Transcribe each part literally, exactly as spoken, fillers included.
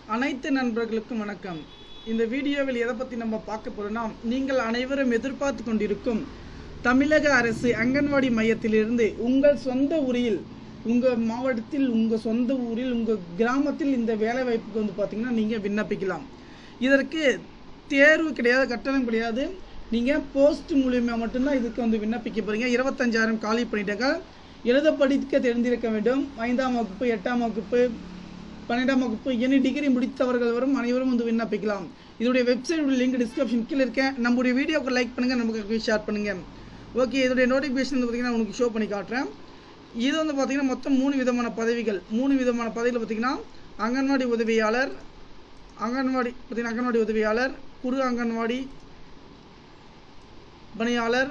அனைத்து நண்பர்களுக்கும் வணக்கம். இந்த வீடியோவில் எதை பற்றி நம்ம பார்க்க போறோம்னா, நீங்கள் அனைவரும் எதிர்பார்த்து கொண்டிருக்கும் தமிழக அரசு அங்கன்வாடி மையத்திலிருந்து உங்கள் சொந்த ஊரில், உங்கள் மாவட்டத்தில், உங்கள் சொந்த ஊரில், உங்கள் கிராமத்தில் இந்த வேலை வாய்ப்புக்கு வந்து பார்த்தீங்கன்னா நீங்கள் விண்ணப்பிக்கலாம். இதற்கு தேர்வு கிடையாது, கட்டணம் கிடையாது. நீங்கள் போஸ்ட் மூலியமாக மட்டும்தான் இதுக்கு வந்து விண்ணப்பிக்க போகிறீங்க. இருபத்தஞ்சாயிரம் காலி பண்ணிட்டாங்க. எழுத படிக்க தெரிந்திருக்க வேண்டும். ஐந்தாம் வகுப்பு, எட்டாம் வகுப்பு, பன்னெண்டாம் வகுப்பு, எனி டிகிரி முடித்தவர்கள் வரும் அனைவரும் வந்து விண்ணப்பிக்கலாம். இதோடைய வெப்சைட் லிங்க் டிஸ்கிரிப்ஷன் கீழே இருக்கேன். நம்முடைய வீடியோக்கு லைக் பண்ணுங்கள், நமக்கு ஷேர் பண்ணுங்கள். ஓகே, இதோடைய நோட்டிஃபிகேஷன் வந்து பார்த்தீங்கன்னா உங்களுக்கு ஷோ பண்ணி காட்டுறேன். இது வந்து பார்த்தீங்கன்னா மொத்தம் மூணு விதமான பதவிகள். மூணு விதமான பதவிகள் பார்த்தீங்கன்னா அங்கன்வாடி உதவியாளர், அங்கன்வாடி பார்த்தீங்கன்னா அங்கன்வாடி உதவியாளர், குறு அங்கன்வாடி பணியாளர்,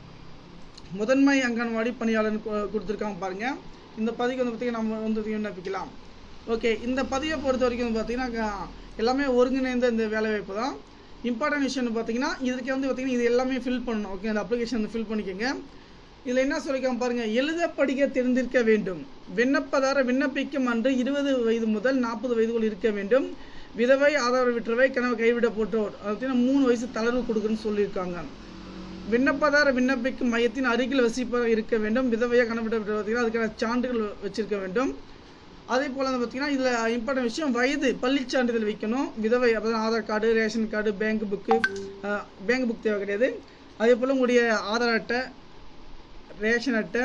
முதன்மை அங்கன்வாடி பணியாளர் கொடுத்துருக்காங்க பாருங்கள். இந்த பதவிக்கு வந்து பார்த்தீங்கன்னா நம்ம வந்து விண்ணப்பிக்கலாம். ஓகே, இந்த பதிவை பொறுத்த வரைக்கும் வந்து பார்த்தீங்கன்னா எல்லாமே ஒருங்கிணைந்த இந்த வேலைவாய்ப்பு தான். இம்பார்ட்டன்ட் விஷயம்னு பார்த்தீங்கன்னா இதுக்கு வந்து பார்த்தீங்கன்னா இது எல்லாமே ஃபில் பண்ணணும். ஓகே, அந்த அப்ளிகேஷன் வந்து ஃபில் பண்ணிக்கோங்க. இதில் என்ன சொல்லிக்காம பாருங்கள், எழுத படிக்க தெரிந்திருக்க வேண்டும். விண்ணப்பதார விண்ணப்பிக்கும் அன்று இருபது வயது முதல் நாற்பது வயதுக்குள் இருக்க வேண்டும். விதவை, ஆதரவற்றவை, கனவு கைவிட போட்டோர் பார்த்தீங்கன்னா மூணு வயசு தளர்வு கொடுக்குன்னு சொல்லியிருக்காங்க. விண்ணப்பதார விண்ணப்பிக்கும் மையத்தின் அருகில் வசிப்பதாக இருக்க வேண்டும். விதவையாக கணவிட பார்த்தீங்கன்னா அதுக்கான சான்றுகள் வச்சிருக்க வேண்டும். அதே போல் வந்து பார்த்தீங்கன்னா இதில் இம்பார்ட்டன்ட் விஷயம், வயது பள்ளி சான்றிதழ் வைக்கணும். விதவை அப்போ Aadhaar card, ration card, bank book, bank book தேவை கிடையாது. அதே போல் உங்களுடைய ஆதார் அட்டை, ரேஷன் அட்டை,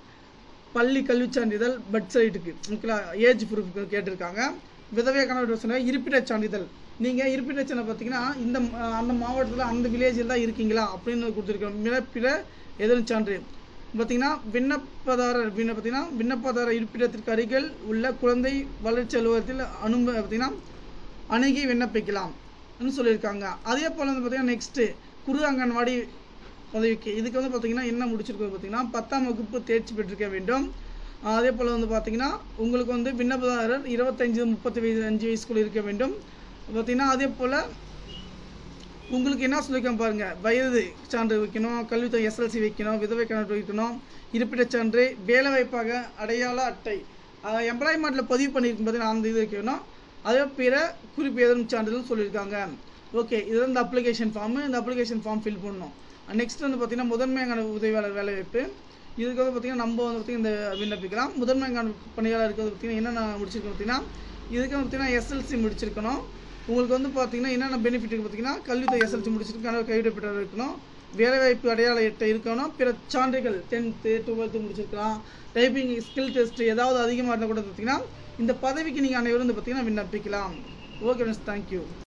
பள்ளி கல்வி சான்றிதழ், பர்த் சர்டிஃபிகேட்டுக்கு ஓகேங்களா, ஏஜ் ப்ரூஃப் கேட்டிருக்காங்க. விதவையாக கணவிட சொன்னால் இருப்பிட சான்றிதழ். நீங்கள் இருப்பிட சான்றிதழ் பார்த்தீங்கன்னா இந்த அந்த மாவட்டத்தில் அந்த வில்லேஜில் தான் இருக்கீங்களா அப்படின்னு கொடுத்துருக்கோம். மிளப்பிட எதிரும் சான்று பார்த்தீங்கன்னா விண்ணப்பதாரர் விண்ண பார்த்தீங்கன்னா விண்ணப்பதாரர் இருப்பிடத்திற்கு அருகில் உள்ள குழந்தை வளர்ச்சி அலுவலகத்தில் அனுமதி பார்த்தீங்கன்னா அணுகி விண்ணப்பிக்கலாம் சொல்லியிருக்காங்க. அதே போல் வந்து பார்த்தீங்கன்னா நெக்ஸ்ட்டு குறு அங்கன்வாடி பதவிக்கு இதுக்கு வந்து பார்த்தீங்கன்னா என்ன முடிச்சிருக்கோம் பார்த்தீங்கன்னா பத்தாம் வகுப்பு தேர்ச்சி பெற்றிருக்க வேண்டும். அதே போல் வந்து பார்த்தீங்கன்னா உங்களுக்கு வந்து விண்ணப்பதாரர் இருபத்தஞ்சு முப்பத்தி வயது அஞ்சு வயசுக்குள்ள இருக்க வேண்டும் பார்த்தீங்கன்னா. அதே போல் உங்களுக்கு என்ன சொல்லியிருக்கேன் பாருங்கள், வயது சான்று வைக்கணும், கல்வித்துறை எஸ்எல்சி வைக்கணும், விதவை கணக்கு வைக்கணும், இருப்பிட சான்று, வேலை வாய்ப்பாக அடையாள அட்டை, எம்ப்ளாய்மெண்ட்டில் பதிவு பண்ணியிருக்கும் பார்த்தீங்கன்னா அந்த இது வைக்கணும். அதே பிற குறிப்பு எதுவும் சான்றிதழ் சொல்லியிருக்காங்க. ஓகே, இதுதான் இந்த அப்ளிகேஷன் ஃபார்மு. இந்த அப்ளிகேஷன் ஃபார்ம் ஃபில் பண்ணணும். நெக்ஸ்ட் வந்து பார்த்தீங்கன்னா முதன்மையான உதவியாளர் வேலை வாய்ப்பு. இதுக்கு வந்து பார்த்தீங்கன்னா நம்ம வந்து பார்த்திங்கன்னா இந்த விண்ணப்பிக்கலாம். முதன்மையான பணியாளருக்கு வந்து பார்த்திங்கன்னா என்னென்ன முடிச்சிருக்கோம் பார்த்தீங்கன்னா இதுக்கு வந்து பார்த்திங்கன்னா எஸ்எல்சி முடிச்சிருக்கணும். உங்களுக்கு வந்து பார்த்தீங்கன்னா என்னென்ன பெனிஃபிட் இருக்குது பார்த்தீங்கன்னா கல்வித்துறை எஸ்எல்சி முடிச்சிருக்கணும், கைவிடப்பட்டவர் இருக்கணும், வேலைவாய்ப்பு அடையாள அட்டை இருக்கணும், பிற சான்றுகள் டென்த்து டுவெல்த்து முடிச்சிருக்கலாம், டைப்பிங் ஸ்கில் டெஸ்ட் ஏதாவது அதிகமாக இருந்தால் கூட பார்த்தீங்கன்னா இந்த பதவிக்கு நீங்கள் அனைவரும் வந்து பார்த்தீங்கன்னா விண்ணப்பிக்கலாம். Okay friends, thank you.